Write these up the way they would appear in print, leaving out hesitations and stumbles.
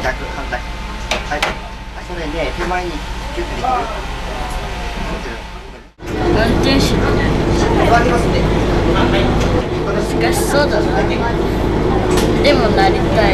逆反対。はい。それで手前にキュッとできる。 運転手のね。 ありますね。 難しそうだな。でもなりたい。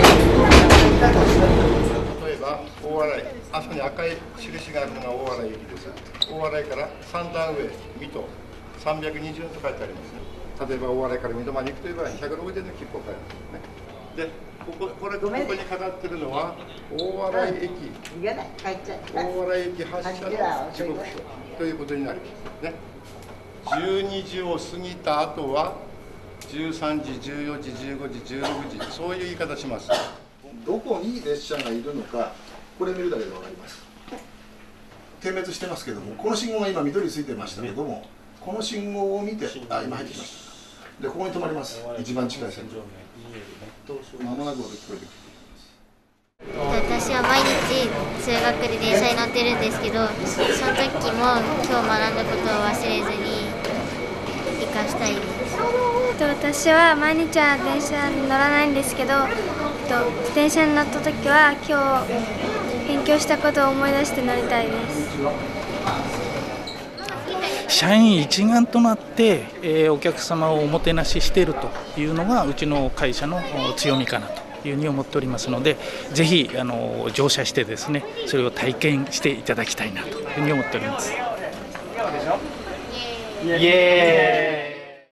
例えば大洗、朝に赤い印があるのが大洗駅です。大洗から3段上、水戸320円と書いてありますね。例えば大洗から水戸まで行くといえば160円の切符を買えますね。で、ここに飾ってるのは大洗駅、大洗駅発車の時刻表ということになりますね。12時を過ぎた後は13時、14時、15時、16時、そういう言い方します。 どこに列車がいるのか、これ見るだけで分かります。点滅してますけども、この信号が今緑ついてましたけども、この信号を見て、今入ってきました。で、ここに止まります。一番近い線。まもなく聞こえてくる。 私は毎日通学で電車に乗ってるんですけど、その時も今日学んだことを忘れずに生かしたいです。 私は毎日は電車に乗らないんですけど、電車に乗った時は今日勉強したことを思い出して乗りたいです。 社員一丸となって、お客様をおもてなししているというのがうちの会社の強みかなというふうに思っておりますので、ぜひ乗車してですね、それを体験していただきたいなというふうに思っております。イエーイ。